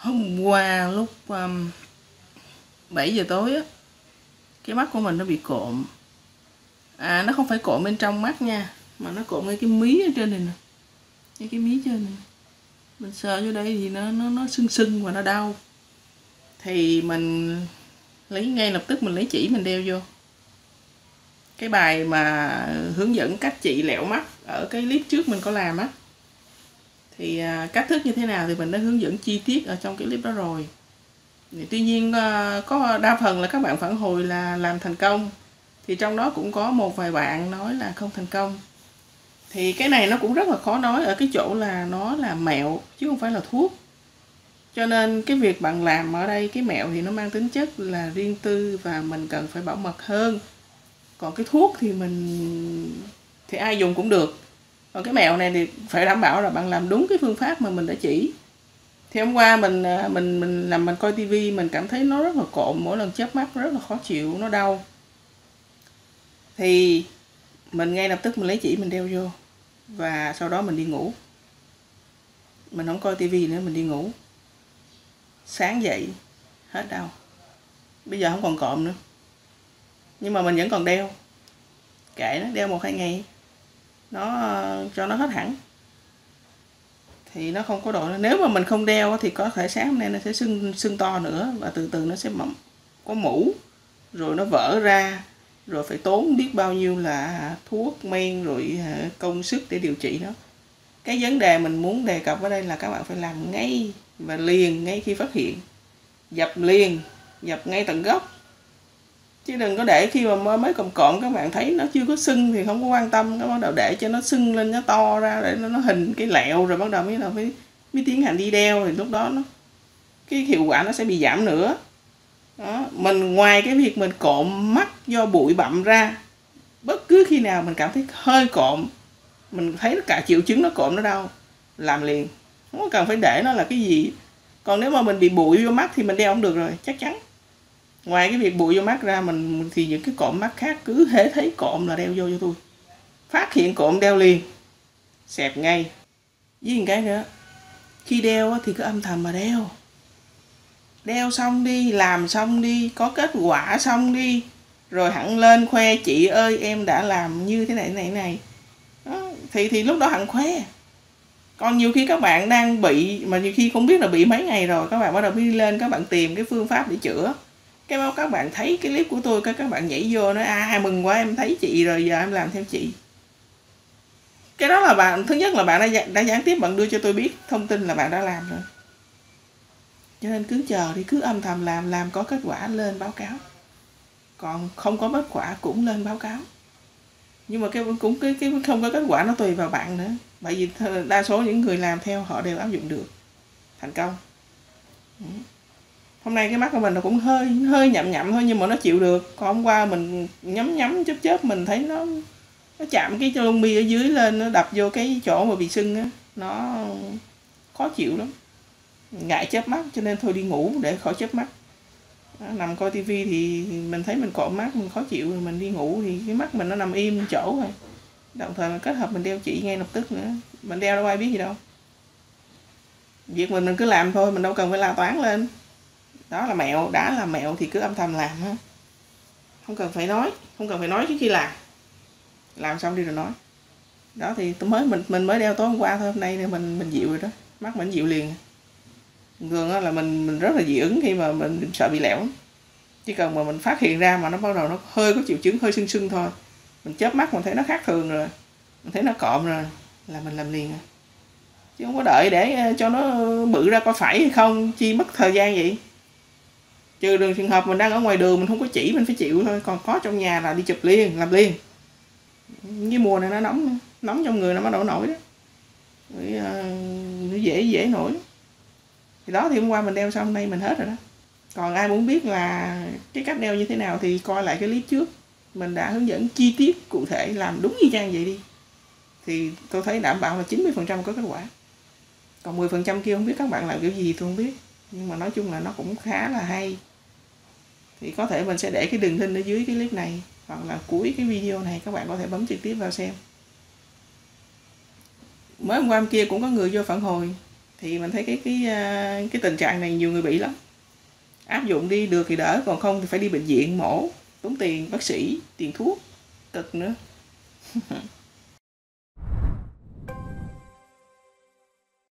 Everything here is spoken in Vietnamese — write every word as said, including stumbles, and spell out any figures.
Hôm qua lúc um, bảy giờ tối á, cái mắt của mình nó bị cộm. À, nó không phải cộm bên trong mắt nha, mà nó cộm ngay cái mí ở trên này nè, ngay cái mí trên này. Mình sờ vô đây thì nó nó nó sưng sưng và nó đau. Thì mình lấy ngay lập tức mình lấy chỉ mình đeo vô. Cái bài mà hướng dẫn cách trị lẹo mắt ở cái clip trước mình có làm á, thì à, cách thức như thế nào thì mình đã hướng dẫn chi tiết ở trong cái clip đó rồi. Tuy nhiên có đa phần là các bạn phản hồi là làm thành công, thì trong đó cũng có một vài bạn nói là không thành công. Thì cái này nó cũng rất là khó nói ở cái chỗ là nó là mẹo chứ không phải là thuốc. Cho nên cái việc bạn làm ở đây, cái mẹo thì nó mang tính chất là riêng tư và mình cần phải bảo mật hơn. Còn cái thuốc thì mình thì ai dùng cũng được. Còn cái mẹo này thì phải đảm bảo là bạn làm đúng cái phương pháp mà mình đã chỉ. Thì hôm qua mình mình mình làm mình coi tivi, mình cảm thấy nó rất là cộm, mỗi lần chớp mắt rất là khó chịu, nó đau. Thì mình ngay lập tức mình lấy chỉ mình đeo vô, và sau đó mình đi ngủ. Mình không coi tivi nữa, mình đi ngủ. Sáng dậy hết đau. Bây giờ không còn cộm nữa. Nhưng mà mình vẫn còn đeo. Kệ nó, đeo một hai ngày nó cho nó hết hẳn. Thì nó không có độ. Nếu mà mình không đeo thì có thể sáng hôm nay nó sẽ sưng sưng to nữa, và từ từ nó sẽ mỏng, có mủ, rồi nó vỡ ra, rồi phải tốn biết bao nhiêu là thuốc men rồi công sức để điều trị nó. Cái vấn đề mình muốn đề cập ở đây là các bạn phải làm ngay và liền ngay khi phát hiện, dập liền, dập ngay tận gốc, chứ đừng có để khi mà mới cộm cộm các bạn thấy nó chưa có sưng thì không có quan tâm, các bắt đầu để cho nó sưng lên, nó to ra để nó, nó hình cái lẹo, rồi bắt đầu mới là mới mới tiến hành đi đeo, thì lúc đó nó cái hiệu quả nó sẽ bị giảm nữa. Đó. Mình ngoài cái việc mình cộm mắt do bụi bặm ra, bất cứ khi nào mình cảm thấy hơi cộm, mình thấy cả triệu chứng nó cộm nó đau, làm liền, không có cần phải để nó là cái gì. Còn nếu mà mình bị bụi vô mắt thì mình đeo không được rồi, chắc chắn. Ngoài cái việc bụi vô mắt ra, mình thì những cái cộm mắt khác cứ hễ thấy cộm là đeo vô cho tôi. Phát hiện cộm đeo liền, xẹp ngay. Với một cái nữa, khi đeo thì cứ âm thầm mà đeo. Đeo xong đi, làm xong đi, có kết quả xong đi, rồi hẳn lên khoe chị ơi em đã làm như thế này này này. Đó, thì thì lúc đó hẳn khoe. Còn nhiều khi các bạn đang bị mà nhiều khi không biết là bị mấy ngày rồi, các bạn bắt đầu đi lên, các bạn tìm cái phương pháp để chữa. Cái báo các bạn thấy cái clip của tôi, các các bạn nhảy vô nói à mừng quá em thấy chị rồi, giờ em làm theo chị. Cái đó là bạn, thứ nhất là bạn đã, đã gián tiếp bạn đưa cho tôi biết thông tin là bạn đã làm rồi. Cho nên cứ chờ đi, cứ âm thầm làm, làm có kết quả lên báo cáo. Còn không có kết quả cũng lên báo cáo. Nhưng mà cái cũng cái, cái không có kết quả nó tùy vào bạn nữa. Bởi vì đa số những người làm theo họ đều áp dụng được, thành công. Hôm nay cái mắt của mình nó cũng hơi hơi nhậm nhậm thôi, nhưng mà nó chịu được. Còn hôm qua mình nhắm nhắm chớp chớp mình thấy nó nó chạm cái lông mi ở dưới lên, nó đập vô cái chỗ mà bị sưng á, nó khó chịu lắm. Ngại chớp mắt cho nên thôi đi ngủ để khỏi chớp mắt. Đó, nằm coi tivi thì mình thấy mình cộm mắt, mình khó chịu rồi mình đi ngủ thì cái mắt mình nó nằm im chỗ rồi. Đồng thời mình kết hợp mình đeo chỉ ngay lập tức nữa. Mình đeo đâu ai biết gì đâu. Việc mình mình cứ làm thôi, mình đâu cần phải la toán lên. Đó là mẹo, đã là mẹo thì cứ âm thầm làm ha. Không cần phải nói, không cần phải nói trước khi làm. Làm xong đi rồi nói. Đó thì tôi mới mình mình mới đeo tối hôm qua thôi, hôm nay mình mình dịu rồi đó, mắt mình dịu liền. Thường là mình mình rất là dị ứng khi mà mình sợ bị lẻo. Chỉ cần mà mình phát hiện ra mà nó bắt đầu nó hơi có triệu chứng hơi sưng sưng thôi, mình chớp mắt mình thấy nó khác thường rồi, mình thấy nó cộm rồi là mình làm liền. Chứ không có đợi để cho nó bự ra coi phải hay không, chi mất thời gian vậy. Trừ đường trường hợp mình đang ở ngoài đường mình không có chỉ, mình phải chịu thôi. Còn có trong nhà là đi chụp liền, làm liền. Cái mùa này nó nóng, nóng trong người nó bắt đầu nổi đó. Rồi, uh, nó dễ dễ nổi. Thì đó, thì hôm qua mình đeo xong, hôm nay mình hết rồi đó. Còn ai muốn biết là cái cách đeo như thế nào thì coi lại cái clip trước. Mình đã hướng dẫn chi tiết cụ thể, làm đúng y chang vậy đi. Thì tôi thấy đảm bảo là chín mươi phần trăm có kết quả. Còn mười phần trăm kia không biết các bạn làm kiểu gì tôi không biết. Nhưng mà nói chung là nó cũng khá là hay. Thì có thể mình sẽ để cái đường link ở dưới cái clip này, hoặc là cuối cái video này các bạn có thể bấm trực tiếp vào xem. Mới hôm qua hôm kia cũng có người vô phản hồi Thì mình thấy cái cái cái tình trạng này nhiều người bị lắm. Áp dụng đi được thì đỡ, còn không thì phải đi bệnh viện mổ, tốn tiền bác sĩ, tiền thuốc, cực nữa.